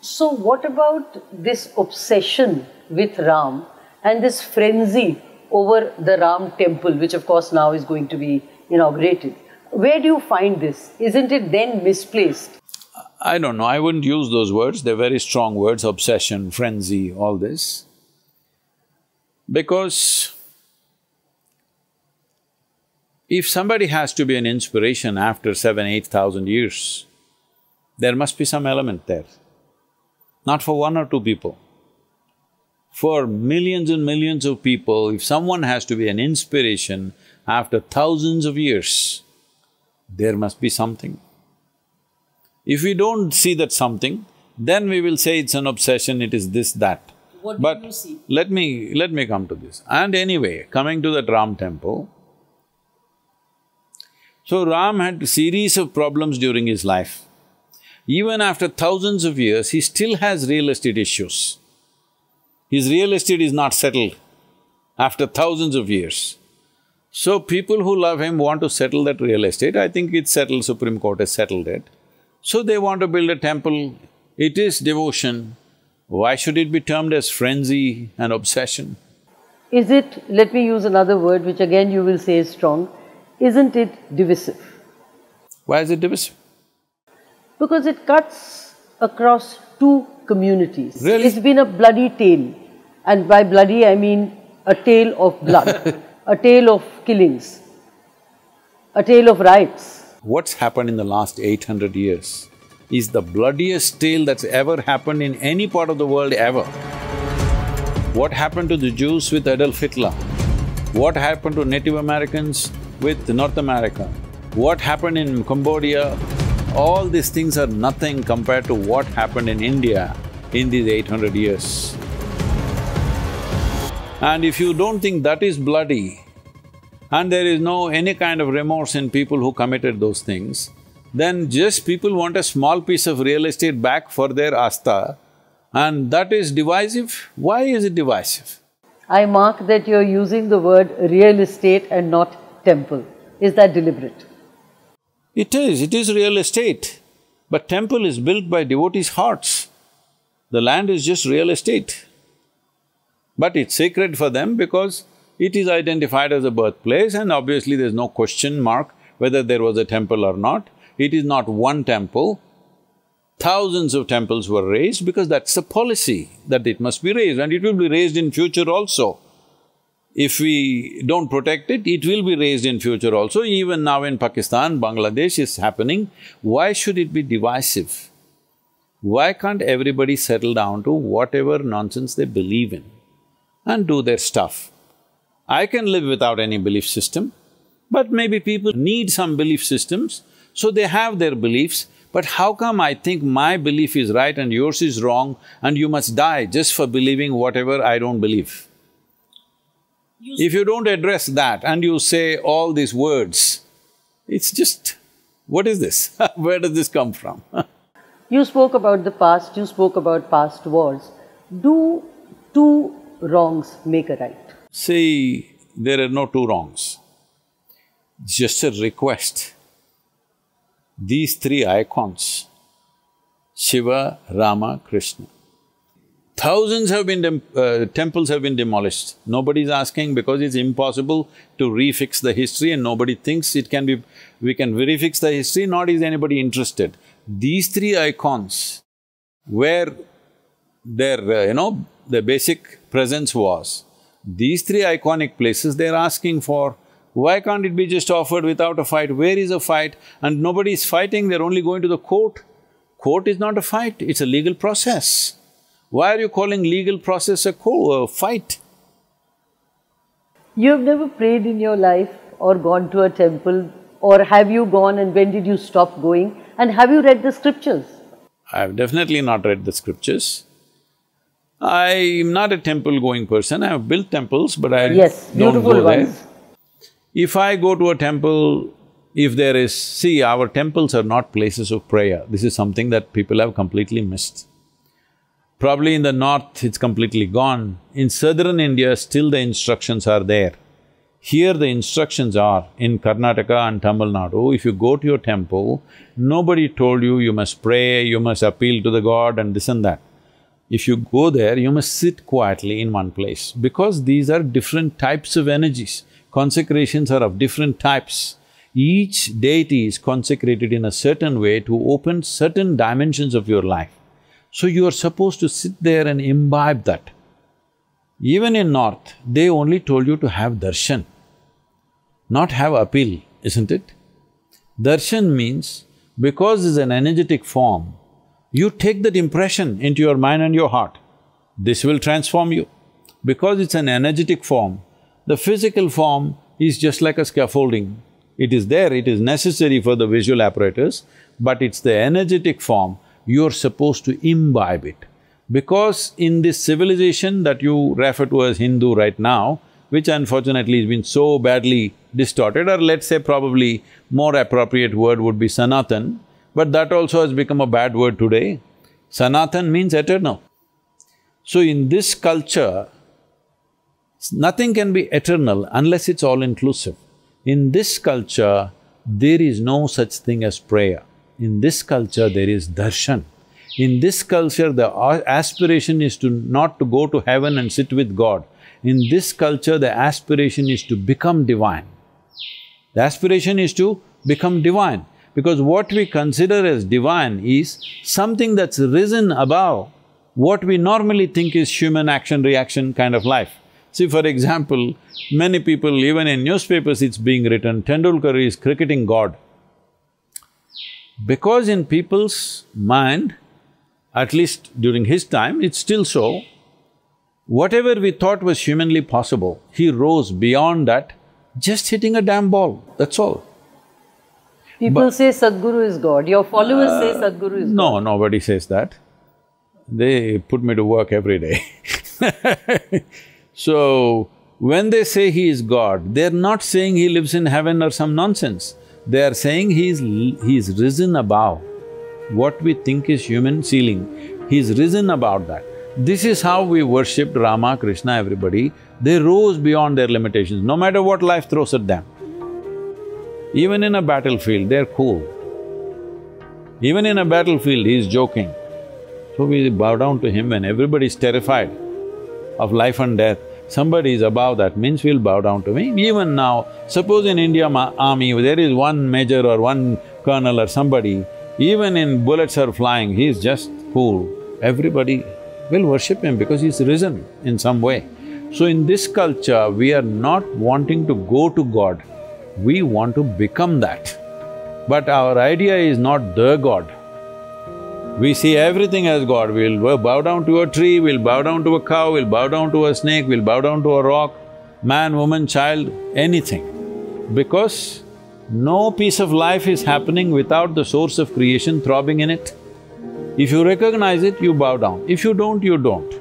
So what about this obsession with Ram and this frenzy over the Ram temple, which of course now is going to be inaugurated? Where do you find this? Isn't it then misplaced? I don't know, I wouldn't use those words, they're very strong words, obsession, frenzy, all this. Because if somebody has to be an inspiration after 7,000–8,000 years, there must be some element there. Not for one or two people. For millions and millions of people, if someone has to be an inspiration after thousands of years, there must be something. If we don't see that something, then we will say it's an obsession, it is this, that. What do you see? Let me come to this. And anyway, coming to that Ram temple, so Ram had a series of problems during his life. Even after thousands of years, he still has real estate issues. His real estate is not settled after thousands of years. So people who love him want to settle that real estate. I think it's settled, Supreme Court has settled it. So they want to build a temple. It is devotion. Why should it be termed as frenzy and obsession? Is it, let me use another word which again you will say is strong, isn't it divisive? Why is it divisive? Because it cuts across two communities. Really? It's been a bloody tale, and by bloody I mean a tale of blood, a tale of killings, a tale of riots. What's happened in the last 800 years is the bloodiest tale that's ever happened in any part of the world ever. What happened to the Jews with Adolf Hitler? What happened to Native Americans with North America? What happened in Cambodia? All these things are nothing compared to what happened in India in these 800 years. And if you don't think that is bloody, and there is no any kind of remorse in people who committed those things, then just people want a small piece of real estate back for their asta, and that is divisive. Why is it divisive? I mark that you're using the word real estate and not temple. Is that deliberate? It is real estate, but temple is built by devotees' hearts. The land is just real estate. But it's sacred for them because it is identified as a birthplace, and obviously there's no question mark whether there was a temple or not. It is not one temple. Thousands of temples were raised because that's the policy, that it must be raised, and it will be raised in future also. If we don't protect it, it will be raised in future also. Even now in Pakistan, Bangladesh is happening. Why should it be divisive? Why can't everybody settle down to whatever nonsense they believe in and do their stuff? I can live without any belief system, but maybe people need some belief systems, so they have their beliefs. But how come I think my belief is right and yours is wrong and you must die just for believing whatever I don't believe? If you don't address that and you say all these words, it's just… what is this? Where does this come from? You spoke about the past, you spoke about past wars. Do two wrongs make a right? See, there are no two wrongs. Just a request. These three icons, Shiva, Rama, Krishna, thousands have been… temples have been demolished. Nobody is asking because it's impossible to refix the history, and nobody thinks it can be… we can refix the history, nor is anybody interested. These three icons, where their, the basic presence was, these three iconic places they're asking for, why can't it be just offered without a fight? Where is a fight? And nobody is fighting, they're only going to the court. Court is not a fight, it's a legal process. Why are you calling legal process a fight? You've never prayed in your life or gone to a temple, or have you gone, and when did you stop going? And have you read the scriptures? I've definitely not read the scriptures. I'm not a temple-going person, I've built temples, but I don't go there. If I go to a temple, if there is… see, our temples are not places of prayer. This is something that people have completely missed. Probably in the north, it's completely gone. In southern India, still the instructions are there. Here the instructions are, in Karnataka and Tamil Nadu, if you go to your temple, nobody told you you must pray, you must appeal to the god and this and that. If you go there, you must sit quietly in one place, because these are different types of energies. Consecrations are of different types. Each deity is consecrated in a certain way to open certain dimensions of your life. So you are supposed to sit there and imbibe that. Even in North, they only told you to have darshan, not have appeal, isn't it? Darshan means, because it's an energetic form, you take that impression into your mind and your heart. This will transform you. Because it's an energetic form, the physical form is just like a scaffolding. It is there, it is necessary for the visual apparatus, but it's the energetic form, you're supposed to imbibe it. Because in this civilization that you refer to as Hindu right now, which unfortunately has been so badly distorted, or let's say probably more appropriate word would be Sanatan, but that also has become a bad word today. Sanatan means eternal. So in this culture, nothing can be eternal unless it's all-inclusive. In this culture, there is no such thing as prayer. In this culture, there is darshan. In this culture, the aspiration is not to go to heaven and sit with God. In this culture, the aspiration is to become divine. The aspiration is to become divine, because what we consider as divine is something that's risen above what we normally think is human action-reaction kind of life. See, for example, many people, even in newspapers it's being written, Tendulkar is cricketing God. Because in people's mind, at least during his time, it's still so, whatever we thought was humanly possible, he rose beyond that, just hitting a damn ball, that's all. People say Sadhguru is God, your followers say Sadhguru is God. No, nobody says that. They put me to work every day. So, when they say he is God, they're not saying he lives in heaven or some nonsense. They are saying he's risen above what we think is human ceiling. He's risen above that. This is how we worshipped Rama, Krishna, everybody. They rose beyond their limitations, no matter what life throws at them. Even in a battlefield, they're cool. Even in a battlefield, he's joking. So we bow down to him when everybody's terrified of life and death. Somebody is above that, means we'll bow down to him. Even now, suppose in Indian army, there is one major or one colonel or somebody, even in bullets are flying, he's just cool. Everybody will worship him because he's risen in some way. So in this culture, we are not wanting to go to God, we want to become that. But our idea is not the God. We see everything as God. We'll bow down to a tree, we'll bow down to a cow, we'll bow down to a snake, we'll bow down to a rock, man, woman, child, anything. Because no piece of life is happening without the source of creation throbbing in it. If you recognize it, you bow down. If you don't, you don't.